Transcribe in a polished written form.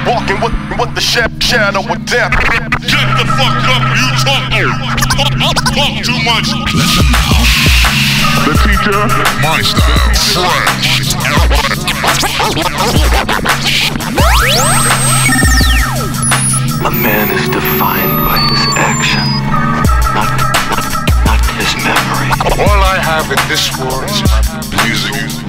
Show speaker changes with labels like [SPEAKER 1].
[SPEAKER 1] walking with the shadow of death.
[SPEAKER 2] Get the fuck up, you talk too much.
[SPEAKER 3] Listen now.
[SPEAKER 1] The teacher,
[SPEAKER 2] My style, fresh.
[SPEAKER 4] A man is defined by his action, not his memory.
[SPEAKER 2] All I have in this world is my music.